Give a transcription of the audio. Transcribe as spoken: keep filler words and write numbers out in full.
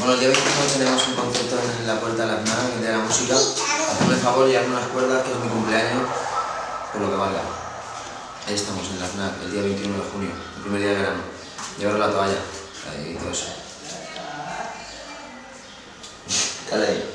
Bueno, el día veintiuno tenemos un concierto en la puerta de la FNAC, el día de la música. Hazme el favor, llevarme unas cuerdas, que es mi cumpleaños, por lo que valga. Ahí estamos en la FNAC, el día veintiuno de junio, el primer día de verano. Llevar la toalla y todo eso. Dale ahí.